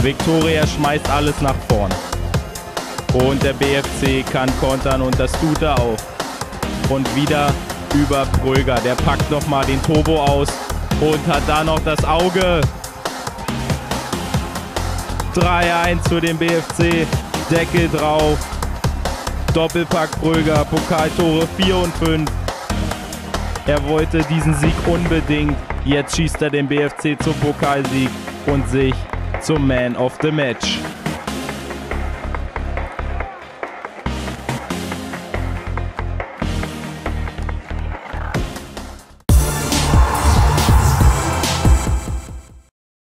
Viktoria schmeißt alles nach vorn. Und der BFC kann kontern und das tut er auch. Und wieder über Pröger. Der packt nochmal den Turbo aus und hat da noch das Auge. 3-1 für den BFC. Deckel drauf. Doppelpack Pröger. Pokaltore 4 und 5. Er wollte diesen Sieg unbedingt. Jetzt schießt er den BFC zum Pokalsieg und sich zum Man of the Match.